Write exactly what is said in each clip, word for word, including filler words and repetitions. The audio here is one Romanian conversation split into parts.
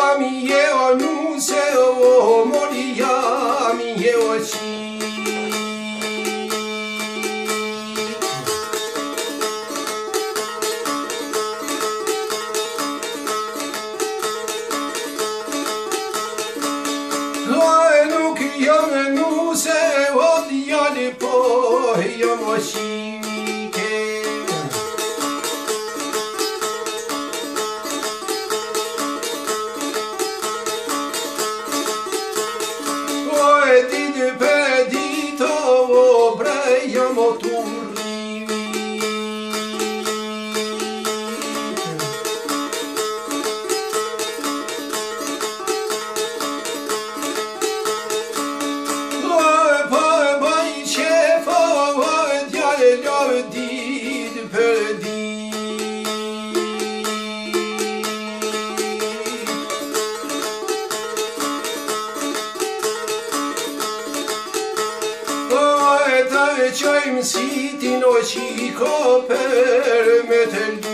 mi eu nu se o moria mi eu ci Loe nu che io nu se odia di poi io mo ci Dite pedito obreiamo turri Loe poi poi cefo diale loe dite pedito C'è siti no ci per metterli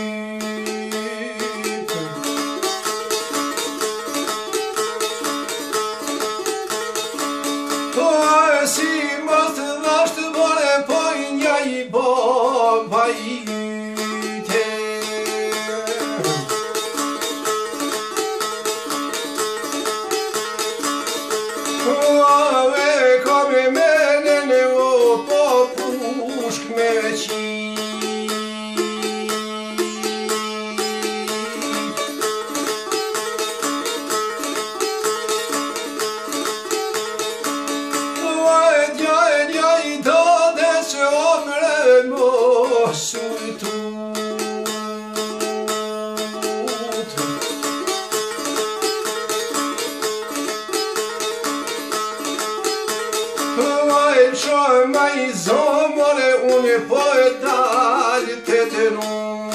Poi si mostra lastă vole poi i bomba ite Ove come me Mai zomore une poeta te te nu